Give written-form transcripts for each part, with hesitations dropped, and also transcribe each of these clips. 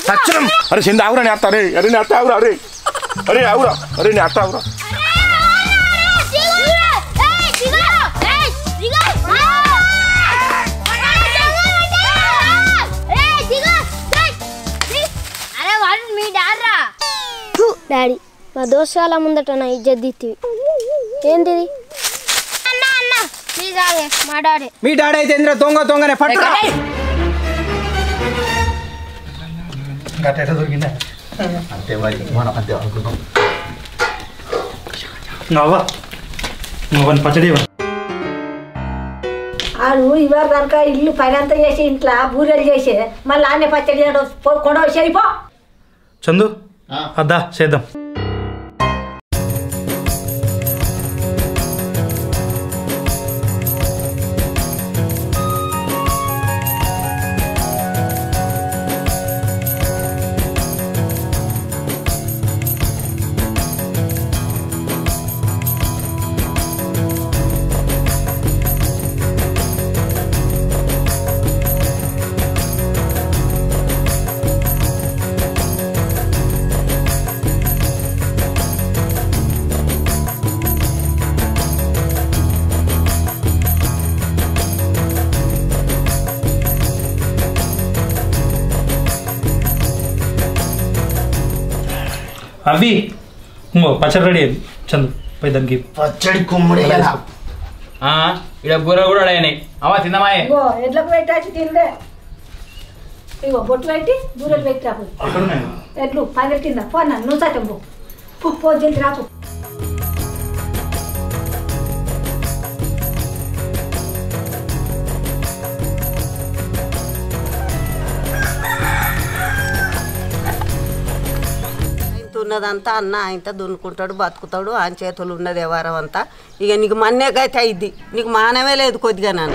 సచ్చరం అరే చింద ఆవురా నే అత్త అరే అరే నే అత్త ఆవురా అరే అరే ఆవురా అరే నే అత్త ఆవురా డాడీ మా దోస్తు వాళ్ళ ముందట నా ఇజ్జత్ తీతివి ఏంటిది మా డాడీ మీ డాడీ అయితే ఇంద్ర దొంగనే పట్టురా దొరికిందా అంతే మరి మనం అంతే అనుకున్నాం పచ్చడి ఆడు ఇవాళ కనుక ఇల్లు పైనంతా చేసి ఇంట్లో బూరెలు చేసి మళ్ళీ ఆనే పచ్చడి కొడవ చేయిపో చందు అద్దా చేద్దాం అవి ఇంకో పచ్చడి రెడీ అయింది చందు పోయి దానికి పచ్చడి కుమ్మడి ఇక్కడ బూర కూడా అయినాయి అవ్వ తిందమాయే ఇగో ఎడ్లకు పెట్టాచి తిందే ఇగో బొట్టు పెట్టి బూరెలు పెట్టి రాపు ఎడ్లు పది కింద పోనా నువ్వు సత్యం పో జల్ది రాపు ఉన్నదంతా అన్న ఆయనతో దున్నుకుంటాడు బతుకుతాడు ఆయన చేతులు ఉన్నది వ్యవహారం అంతా ఇక నీకు మన్నేకైతే అయింది నీకు మానమే లేదు కొద్దిగా నాన్న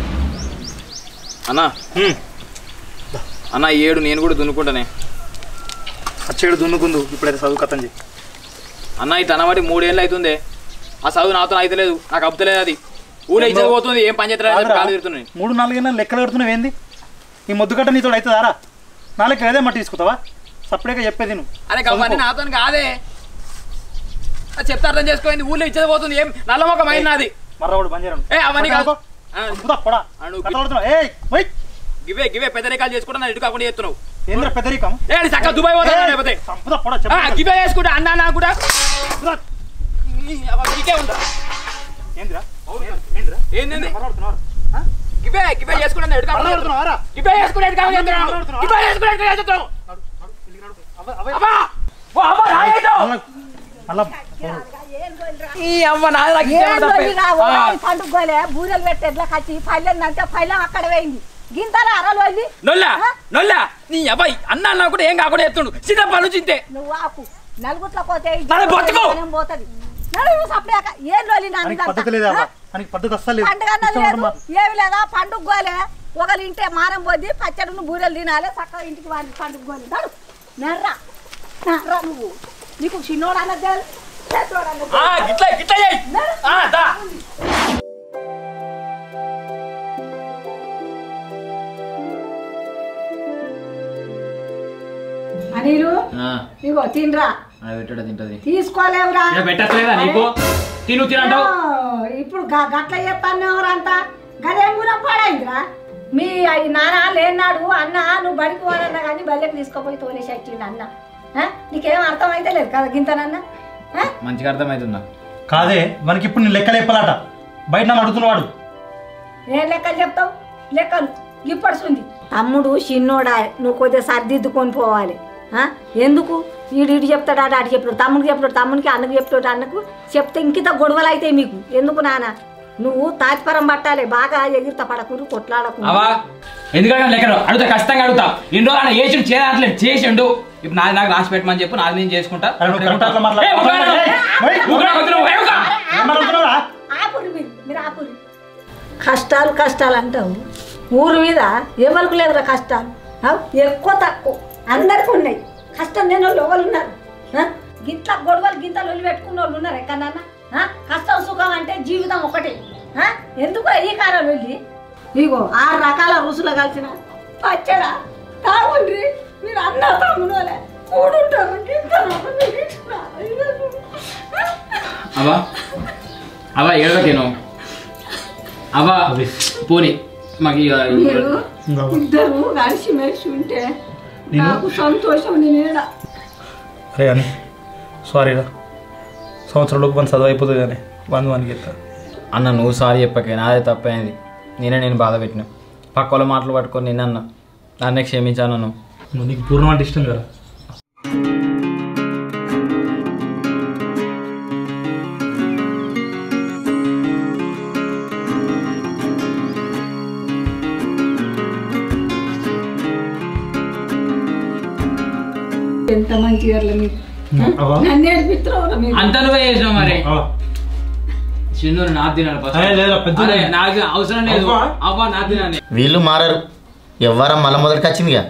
అన్నా అన్న ఏడు నేను కూడా దున్నుకుంటానే అచ్చేడు దున్నుకుందు ఇప్పుడైతే చదువు కథం చేయి అన్న ఈ తనబడి 3 ఏళ్ళు అవుతుంది ఆ చదువు నాతో అయితలేదు నాకు అబ్బలేదు అది ఊళ్ళో ఇచ్చేది పోతుంది ఏం పని చేస్తున్నాయి 3-4 ఏళ్ళ లెక్కలు కడుతున్నావు ఏంది ఈ మొద్దుగట్ట నీతో అవుతుందారా నా లెక్క ఏదే మట్టి తీసుకుంటావా సపరేట్గా చెప్పేది నువ్వు అరే అవన్నీ నాతో కాదే చెప్తే అర్థం చేసుకోండి ఊళ్ళో ఇచ్చేది పోతుంది ఏం నల్ల మొక్క మైంది నాది మర్రవాడు బంజారాను అవన్నీ గివే గివే పెద్దరికాలు చేసుకుంటా ఇటు కాకుండా చేస్తున్నావు ఏంద్ర పెద్దరికం చక్క దుబాయ్ పోతా గివే చేసుకుంటా అన్నా నాకు కూడా మీకే ఉంటా ఏంది గివే గివే చేసుకుంటా ఎటు కాకుండా గివే చేసుకుంటే ఎటు కాకుండా పండుగలే బూరెలు పెట్టి ఎట్లా కచ్చి పల్లెని అంటే పల్లెం అక్కడ పోయింది గింతల అరలు వెళ్ళి నొల్లా నీ అబ్బాయి అన్నా కూడా ఏం కాకుండా ఎత్తుండు సీతా పళ్ళు చింతే నువ్వు ఆపు నలుగుట్ల పోతే పోతుంది ఏం ఏమి లేదా పండుగలే ఒకళ్ళు ఇంటే మారం పోద్ది పచ్చడిని బూరెలు తినాలి చక్కగా ఇంటికి వాడి పండుగ నర్రా నర్రా నువ్వు నీకు చిన్నోడు అన్నది అనిలు ఇగో తినరా తీసుకోలేవురా తిను తినంటావు ఇప్పుడు గట్ల చెప్పాను ఎవరంతా గదేం కూడా పాడైందిరా మీ నాన్న లేనాడు అన్న నువ్వు బడికి పోనన్నా కానీ బల్లెకి తీసుకుపోయి తోలేసి వచ్చిండు అన్న నీకేం అర్థం అయితే లేదు కదా గింతనన్న మంచిగా అర్థమవుతుందా కాదే మనకి ఇప్పుడు నేను లెక్కలు చెప్పాలట బయట నన్ను అడుగుతున్నవాడు ఏం లెక్కలు చెప్తావు లెక్కలు ఇప్పడుతుంది తమ్ముడు చిన్నోడా నువ్వు కొద్దిగా సర్దిద్దుకొని పోవాలి ఎందుకు ఈడు చెప్తాడు అటు చెప్తాడు తమ్ముడికి చెప్తాడు తమ్ముడికి అన్నకు చెప్తాడు అన్నకు చెప్తే ఇంకిత గొడవలు అవుతాయి మీకు ఎందుకు నాన్న నువ్వు తాతిపరం పట్టాలి బాగా ఎగిరిత పడకూరు కొట్లాడకు ఎందుకంటే లెక్కలు అడుగుతా ఖచ్చితంగా అడుగుతా ఇన్ని రోజులు వేసిండు చేయట్లేదు చేసిండు ఇప్పుడు నాది నాకు రాసి పెట్టమని చెప్పు నాది నేను చేసుకుంటా కష్టాలు కష్టాలు అంటావు ఊరు మీద ఎవరికి లేవురా కష్టాలు ఎక్కువ తక్కువ అందరికి ఉన్నాయి కష్టం లేని వాళ్ళు ఎవరు ఉన్నారు గింత గొడవలు గింతలు వదిలి పెట్టుకున్న వాళ్ళు ఉన్నారు ఎక్కడన్నా కష్టం సుఖం అంటే జీవితం ఒకటే ఎందుకు ఈ కారాలు వెళ్ళి ఇగో 6 రకాల రుసులు కలిసిన పచ్చడా తాగుండ్రి మీరు అన్న తమ్ముడోలే కూడుంటారు అవా అవా ఏడవకేను అవా పోనీ మాకు ఇద్దరు కలిసి మెలిసి ఉంటే నాకు సంతోషం నేనేడా అరే అని సారీరా సంవత్సరంలోకి మన చదువు అయిపోతుంది కానీ మనకి ఎత్తా అన్న నువ్వు సారీ చెప్పకే నాదే తప్పైంది నేను బాధ పెట్టినా పక్క వాళ్ళ మాటలు పట్టుకొని నిన్న నన్నే క్షమించాను నువ్వు నీకు పూర్వం అంటే ఇష్టం కదా ఎంత మంచిగా మీకు నన్ను ఏడిపిస్తున్నావు మీరు అంత నువ్వే చేసినావు మరి చిన్న నా తినాలి నాకు అవసరం లేదు అవ్వ నా తినాలి వీళ్ళు మారరు ఎవ్వరం మళ్ళీ మొదటికి వచ్చిందిగా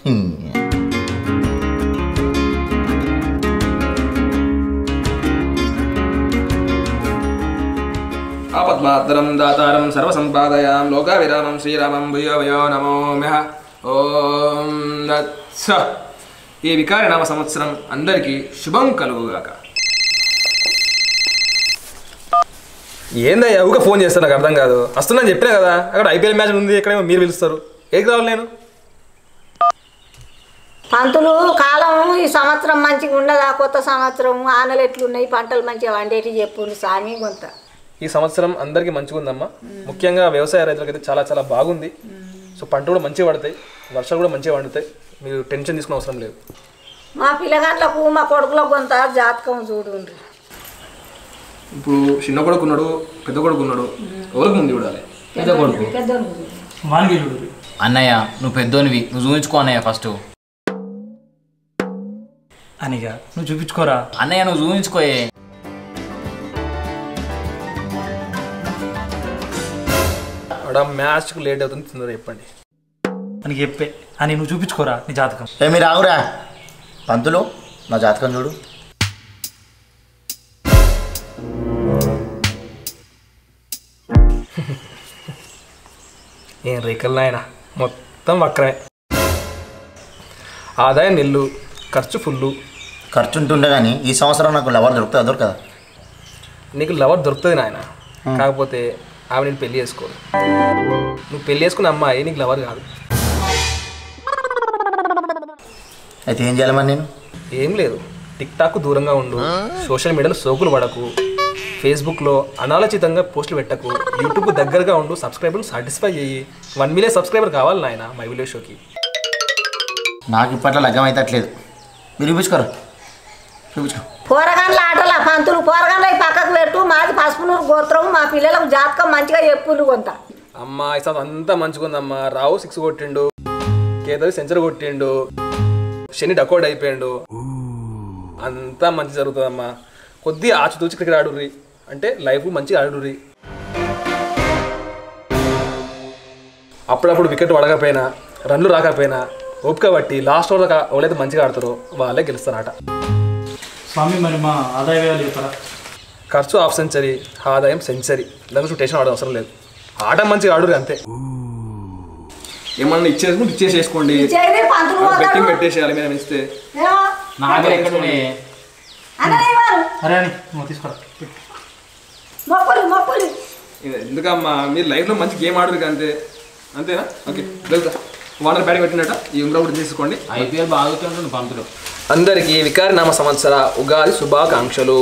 ఆపద్మాతరం దాతారం సర్వసంపాదయాం లోకావిరామం శ్రీరామం భూయో వయో నమోమ్యః ఓం దత్స. ఈ వికారి నామ సంవత్సరం అందరికీ శుభం కలుగుగాక. ఏందయ్యా ఊగా ఫోన్ చేస్తారు నాకు అర్థం కాదు. వస్తున్నాను చెప్పినా కదా అక్కడ ఐపీఎల్ మ్యాచ్ ఉంది ఎక్కడేమో మీరు పిలుస్తారు. ఏకి రావాలి నేను? పంతులు కాలం ఈ సంవత్సరం మంచిగా ఉండదా? కొత్త సంవత్సరం ఆనలు ఎట్లున్నాయి, పంటలు మంచిగా వండేటి చెప్పు సామి కొంత. ఈ సంవత్సరం అందరికీ మంచిగా ఉందమ్మా. ముఖ్యంగా వ్యవసాయ రైతులకైతే చాలా చాలా బాగుంది. సో పంటలు కూడా మంచిగా పడతాయి, వర్షాలు కూడా మంచిగా పండుతాయి. మీరు టెన్షన్ తీసుకునే అవసరం లేదు. మా పిల్లగాళ్ళకు మా కొడుకులకు కొంత జాతకం చూడండి. ఇప్పుడు చిన్న కొడుకు ఉన్నాడు, పెద్ద కొడుకు ఉన్నాడు, ఎవరికి ముందు చూడాలి? పెద్ద కొడుకు. అన్నయ్య నువ్వు పెద్దోనివి, నువ్వు చూపించుకో అన్నయ్య ఫస్ట్. అనిగా నువ్వు చూపించుకోరా అన్నయ్య, నువ్వు చూపించుకోయే. అక్కడ మ్యాచ్కి లేట్ అవుతుంది, తిందర చెప్పండి అని చెప్పే అని నువ్వు చూపించుకోరా నీ జాతకం. మీరు ఆగురా పంతులు, నా జాతకం చూడు. ఏం రేకల్ నాయన, మొత్తం వక్రమే. ఆదాయం నిల్లు, ఖర్చు ఫుల్లు. ఖర్చు ఉంటుండే కానీ ఈ సంవత్సరం నాకు లవర్ దొరుకుతుందా? దొరకదా? నీకు లవర్ దొరుకుతుంది నాయన, కాకపోతే ఆమె నేను పెళ్లి చేసుకోను. నువ్వు పెళ్లి చేసుకున్న అమ్మాయి నీకు లవర్ కాదు. అయితే ఏం చేయాలి మరి నేను? ఏం లేదు, టిక్ టాక్ దూరంగా ఉండు, సోషల్ మీడియాలో సోకులు పడకు, ఫేస్బుక్లో అనాలోచితంగా పోస్టులు పెట్టకు, యూట్యూబ్ దగ్గరగా ఉండు, సబ్స్క్రైబర్లు సాటిస్ఫై చేయి. 1 మిలియన్ సబ్స్క్రైబర్ కావాలి నాయన మై విలేజ్ షోకి. నాకు ఇప్పట్లో లగ్గం అయితే అట్లేదు. మీరు చూపించుకోరా, చూపించుకో. పోరగాన్ల ఆటల పంతులు, పోరగాన్ల పక్కకు పెట్టు. మాది పసుపునూరు గోత్రం, మా పిల్లలకు జాతకం మంచిగా చెప్పులు కొంత. అమ్మా ఈ సార్ అంతా మంచిగా ఉందమ్మా. రావు 6 కొట్టిండు, కేదవి సెంచరీ కొట్టిండు, శని డకోడ్ అయిపోయిండు, అంతా మంచి జరుగుతుందమ్మా. కొద్ది ఆచితూచి క్రికెట్ ఆడుర్రి, అంటే లైఫ్ మంచిగా ఆడుర్రి. అప్పుడప్పుడు వికెట్ పడకపోయినా, రన్లు రాకపోయినా ఓపిక బట్టి లాస్ట్ ఓవర్ ఎవరైతే మంచిగా ఆడతారో వాళ్ళే గెలుస్తారట. స్వామి మరి మా ఆదాయ వ్యయాలు చెప్తారా? ఖర్చు హాఫ్ సెంచరీ, ఆదాయం సెంచరీ. దానికి టెన్షన్ ఆడడం అవసరం లేదు, ఆట మంచిగా ఆడుర్రి అంతే. ఏమన్నా ఇచ్చేసుకుంటే ఇచ్చేసేసుకోండి, బెట్టింగ్ పెట్టేసేయాలి. మీద ఇస్తే అరే అని నువ్వు తీసుకోరా. ఎందుకమ్మా మీరు లైఫ్లో మంచి గేమ్ ఆడరు అంతే, అంతేనా? ఓకే వెళ్తా. వాటర్ బ్యాటింగ్ పెట్టినట్ట ఈ ఉంగరం కూడా తీసుకోండి. ఐపీఎల్ బాగుతుంటుంది పంతులు. అందరికీ వికారి నామ సంవత్సర ఉగాది శుభాకాంక్షలు.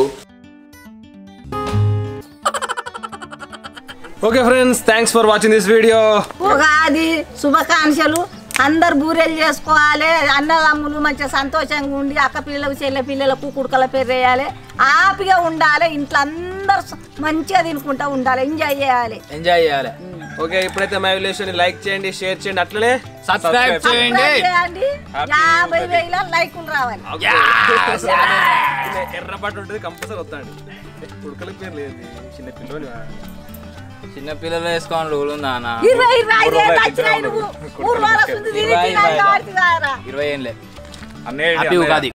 Okay friends, thanks for watching this video. Ugadi శుభాకాంక్షలు. అందరు బూరెలు చేసుకోవాలి, అన్నదమ్ములు మంచిగా సంతోషంగా ఉండి అక్క పిల్లలకు చెల్లె పిల్లలకు కుడుకల పేరు వేయాలి, హ్యాపీగా ఉండాలి. ఇంట్లో అందరు మంచిగా తినుకుంటా ఉండాలి, ఎంజాయ్ చేయాలి. ఓకే, ఇప్పుడైతే మై విలేజ్ ని లైక్ చేయండి, షేర్ చేయండి, అట్లనే సబ్స్క్రైబ్ చేయండి. 50,000 లైకులు రావాలి. ఎర్రపాటు ఉంటుంది, కంపల్సరీ వస్తాండి. కుడుకల పేరు లేదు, చిన్న పిల్లలు. చిన్న పిల్లలు వేసుకోవాలి రూల్ ఉందా అన్న? 20 ఏం లేదు. హ్యాపీ ఉగాది.